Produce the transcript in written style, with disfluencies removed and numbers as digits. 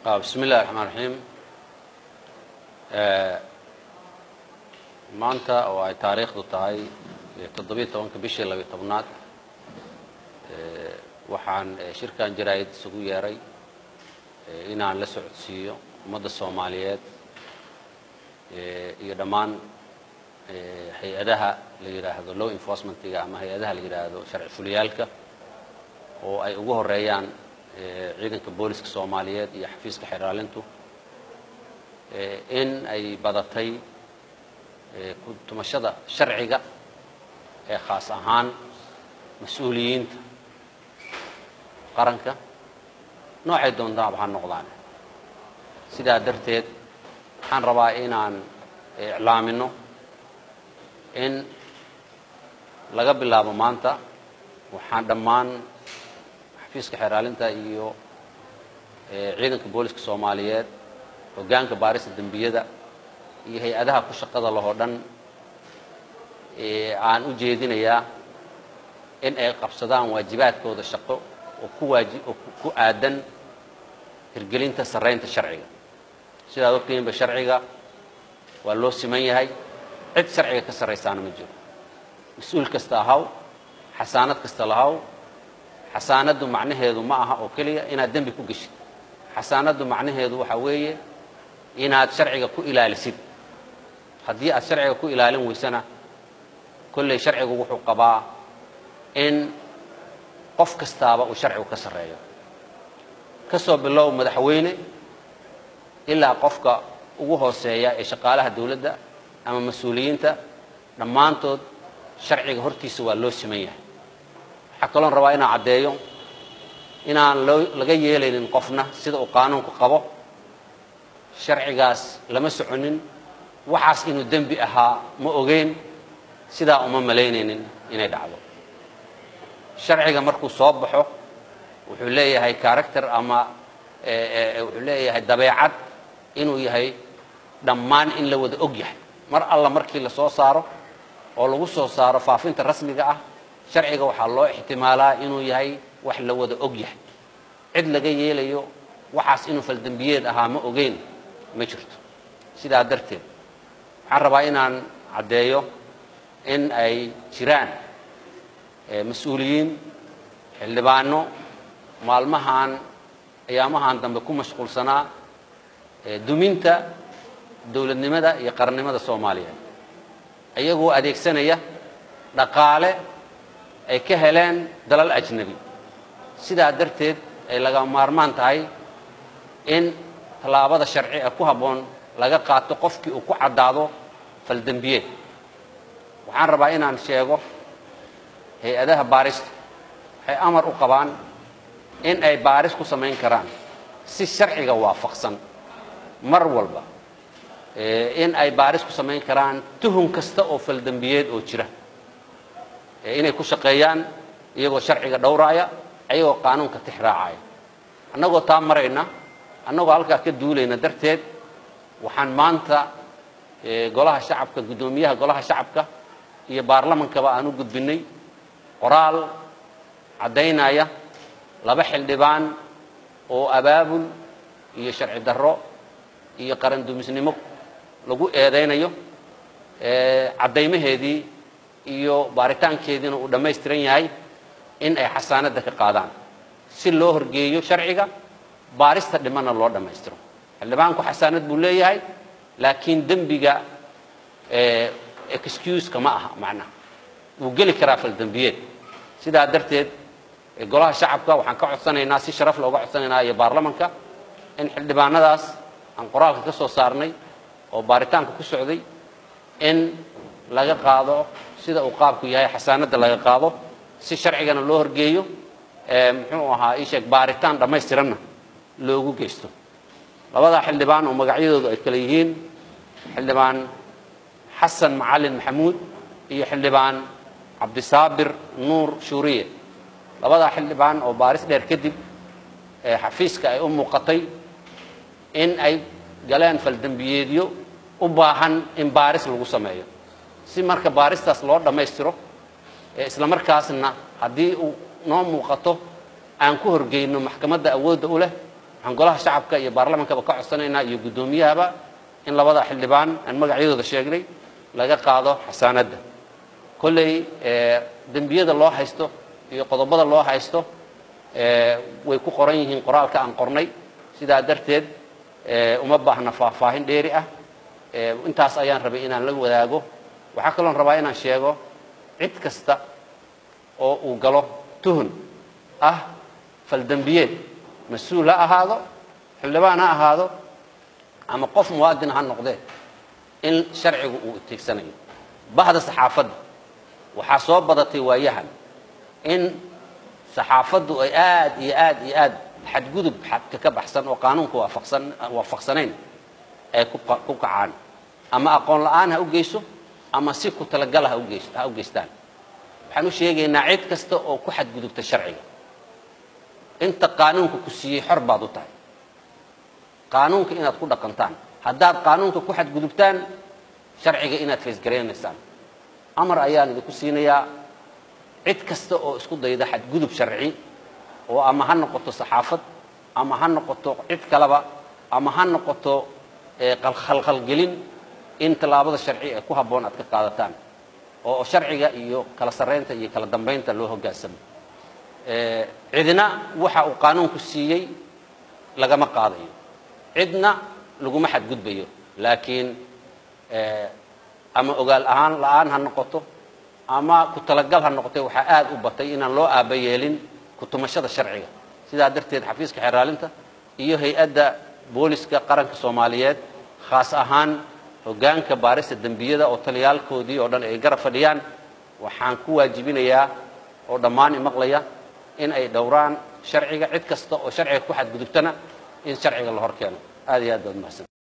بسم الله الرحمن الرحيم. maanta oo ay taariikhdu tahay 17 bishii 12aad waxaan shirkan jaraa'id isugu yeeray inaan la socodsiiyo ummadda Soomaaliyeed iyo dhammaan hay'adaha la yiraahdo law enforcement-iga ama hay'adaha la yiraahdo sharci fuliyaalka oo ay ugu horeeyaan ciidanka booliska Soomaaliyeed iyo xafiiska xiraalintu in ay badatay ku tumashada sharciga ee khaas ahaan mas'uuliyiinta qaranka noocay doontaan ha noqdaan sidaa darteed waxaan rabaa inaan iclaamino in laga bilaabo maanta waxaan dhammaan xafiiska xiraalinta iyo ciidanka booliska Soomaaliyeed hoggaanka baarista dambiyada iyo hay'adaha ku shaqada leh oo dhan aan u jeedinayaa in ay qabsadaan waajibaadkooda shaqo oo ku aadan hirgelinta sareynta sharciga sidaa ogtiinba sharciga waa loo siman yahay cid sharciga ka sareysan ma jiro mas'uul kasta ahaw xasaanad kasta lahaw xasaanadu macnaheedu ma aha oo kaliya inaad dambi ku gashid xasaanadu macnaheedu waxa weeye inaad sharciga ku ilaalisid haddii aad sharciga ku ilaalin weysana kullay sharcigu wuxuu qabaa in qof kastaaba uu sharcigu ka sareeyo ka soo bilow madaxweyne ilaa qofka ugu hooseeya ee shaqaalaha dawladda ama mas'uuliyiinta dhammaantood sharciga hortiisa waa loo siman yahay waxa kaloon rabaa inaan caddeeyo inaan laga yeelaynin qofna sida uu qaanuunku qabo sharcigaas lama soconin waxaas inuu dambi ahaa ma ogeyn sidaa uma malaynaynin inay dhacdo sharciga markuu soo baxo wuxuu leeyahay character ama wuxuu leeyahay dabeecad inuu yahay dhammaan in la wada og yahay mar alla markii la soo saaro oo lagu soo saaro faafinta rasmiga ah sharciga waxaa loo ihtimaalaa inuu yahay wax la wada og yahay cid laga yeelayo waxaas inuu faldambiyeed ahaa ma ogeyn ma jirto sidaa darteed waxaan rabaa inaan caddeeyo in ay jiraan mas'uuliyiin xildhibaano maalmahan ayaamahan dambe ku mashquulsanaa duminta dawladnimada iyo qarannimada Soomaaliyeed ayagoo adeegsanaya dhaqaale ay ka heleen dalal ajnabi sidaa darteed ay laga maarmaan tahay in talaabada sharci ku haboon laga qaato qofkii uu ku cadaado faldambiyeed waxaan rabaa inaan sheego hay'adaha baarista waxay amar u qabaan in ay baaris ku sameyn karaan si sharciga waafaqsan mar walba in ay baaris ku sameyn karaan tuhun kasta oo faldambiyeed oo jira inay ku shaqeeyaan iyagoo sharciga dhowraaya ayagoo qaanuunka tixraacaya annagoo taa marayna annagoo halkaa ka duulayna darteed waxaan maanta golaha shacabka gudoomiyaha golaha shacabka iyo baarlamankaba aan u gudbinay qoraal cadeynaya laba xildhibaan oo abaabul iyo sharci darro iyo qaran dumisnimo lagu eedeynayo cadeymaheedii iyo baaritaankeedina uu dhameystiran yahay in ay xasaanada ka qaadaan si loo horgeeyo sharciga baarista dhimana loo dhameystiro xildhibaanku xasaanad buu leeyahay laakiin dambiga excuse kama aha macnaha uu geli karaa faldambiyeed sidaa darteed golaha shacabka waxaan ka codsanaynaa si sharaf looga codsanaynaa iyo baarlamanka in xildhibaanadaas aan qoraalka ka soo saarnay oo baaritaanka ku socday in laga qaado sida uu qaabku yahay xasaanada laga qaado si sharcigana loo horgeeyo muxuu ahaa isheeg baaritaan dhameystiranna loogu geysto labada xildhibaan oo magacyadoodu ay kala yihiin xildhibaan xasan macalin maxamuud iyo xildhibaan cabdisaabir nuur shuuriye labada xildhibaan oo baaris dheer kadib xafiiska ay u muuqatay in ay galeen faldambiyeedyo u baahan in baaris lagu sameeyo si marka baaristaas loo dhameystiro isla markaasna haddii uu noo muuqato aan ku horgeyno maxkamadda awoodda u leh waxaan golaha shacabka iyo baarlamankaba ka codsanaynaa iyo guddoomiyahaba in labada xildhibaan aan magacyadooda sheegnay laga qaado xasaanadda kolley dembiyada loo haysto iyo qodobada loo haysto way ku qoran yihiin qoraalka aan qornay sidaa darteed uma baahna faahfaahin dheeri ah intaas ayaan rabay inaan la wadaago waxaa kaloon rabaa inaan sheego cid kasta oo uu galo tuhun ah faldembiyeed mas-uul ha ahaado xildhibaan ha ahaado ama qof muwaadin ha noqdee in sharcigu uu tiigsanayo bahda saxaafadda waxaa soo badatay waayahan in saxaafaddu ay aad iyo aad iyo aad xadgudub xadka ka baxsan oo qaanuunka waafaqsanayn ay ku kacaan ama aqoon la'aan ha u geyso ama si ku talagal ha u geystaan waxaan u sheegaynaa cid kasta oo ku xadgudubta sharciga inta qaanuunka ku siiyey xor baad u tahay qaanuunka inaad ku dhaqantaan haddaad qaanuunka ku xadgudubtaan sharciga inaad faysgaraynaysaan amar ayaan idinku siinayaa cid kasta oo isku dayda xadgudub sharci oo ama ha noqoto saxaafad ama ha noqoto cid kaleba ama ha noqoto khalkhalgelin in tallaabada sharci ee ku habboon aad ka qaadataan oo sharciga iyo kala sarreynta iyo kala dambeynta loo hoggaansamo cidna waxa uu qaanuunku siiyey lagama qaadayo cidna laguma xadgudbayo laakiin ama ogaal ahaan la'aan ha noqoto ama ku talagal ha noqotay waxaa aad u batay inaan loo aaba yeelin ku tumashada sharciga sidaa darteed xafiiska xeraalinta iyo hay-adda booliska qaranka Soomaaliyeed khaas ahaan hoggaanka baarista dembiyada oo taliyaalkoodii oo dhan ay garab fadhiyaan waxaan ku waajibinayaa oo dhammaan maqlaya in ay dhowraan sharciga cid kasta oo sharciga ku xadgudubtana in sharciga la hor keeno aad iyo aad baad mahadsan